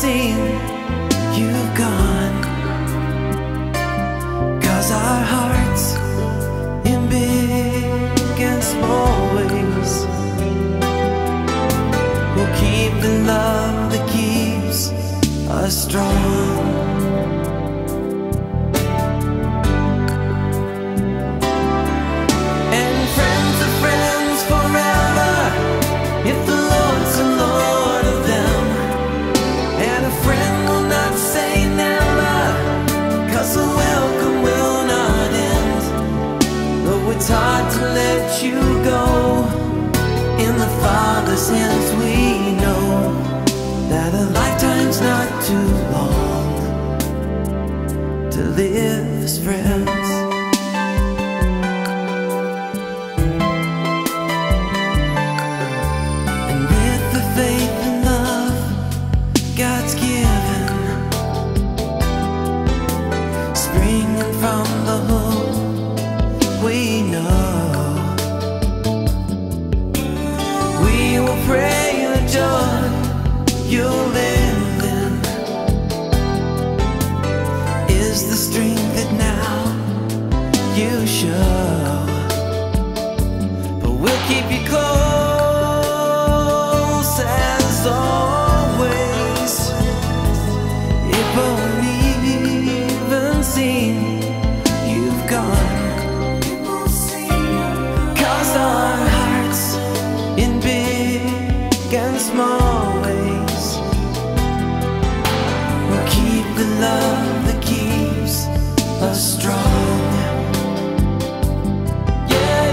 seen you've gone. 'Cause our hearts in big and small ways will keep the love that keeps us strong. And friends are friends forever if the Lord's the Lord of them. And a friend will not say never, 'cause the welcome will not end. Though it's hard to let you go, in the Father's hands we know that a lifetime's not too long to live as friends. And with the faith and love God's given, springing from the hope we know, we will pray the joy you'll live in is the strength that now you show. But we'll keep you close as always, if only even seen you've gone. 'Cause our hearts in big and small ways will keep the love that keeps us strong. Yeah,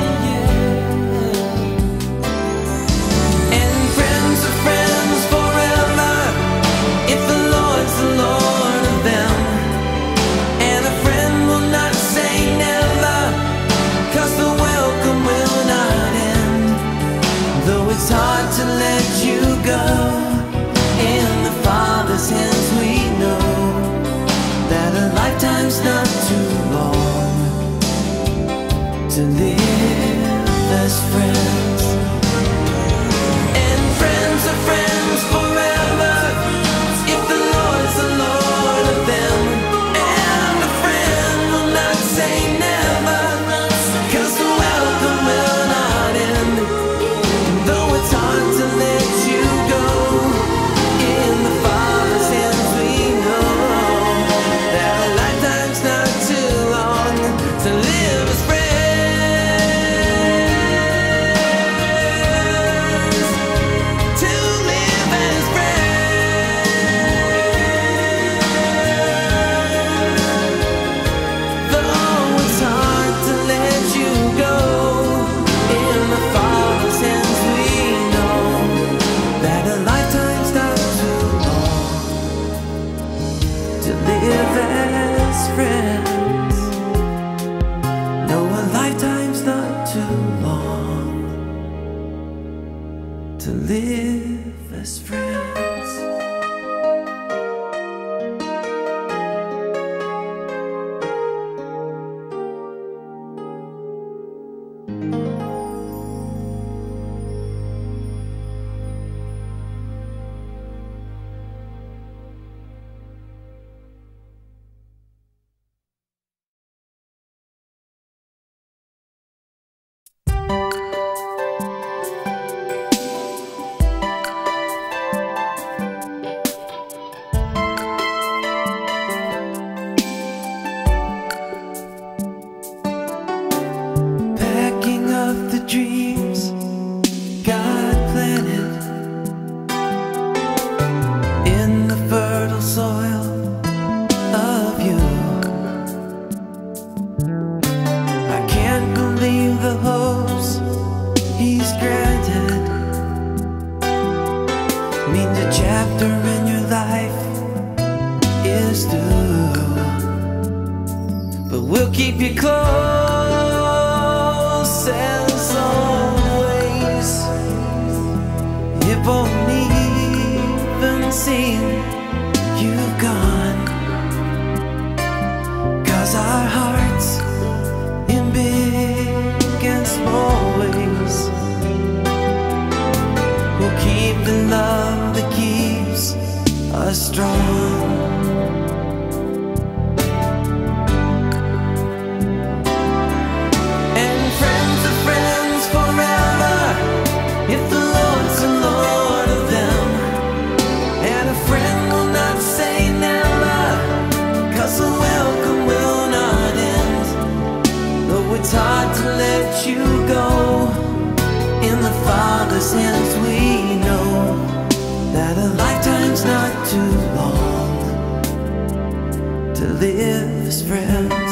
yeah. And friends are friends forever if the Lord's the Lord of them. And a friend will not say never, 'cause the welcome will not end. Though it's hard to let you go, in the Father's hands we know that a lifetime's not too long to live as friends. And friends are friends forever if the Lord's the Lord of them. And a friend will not say never, 'cause the welcome will not end. Though it's hard to let you go, in the Father's hands we know that a lifetime's not too long to live as friends. To live as friends. Though it's hard to let you go, in the Father's hands we know that a lifetime's not too long to live as friends. No, a lifetime's not too long to live as friends. Packing up the dreams God planted in the fertile soil of you. I can't believe the hopes He's granted means a chapter in your life is due. But we'll keep you close as always, if only even seen you've gone. 'Cause our hearts in big and small ways will keep the love that keeps us strong. Father's hands, we know that a lifetime's not too long to live as friends.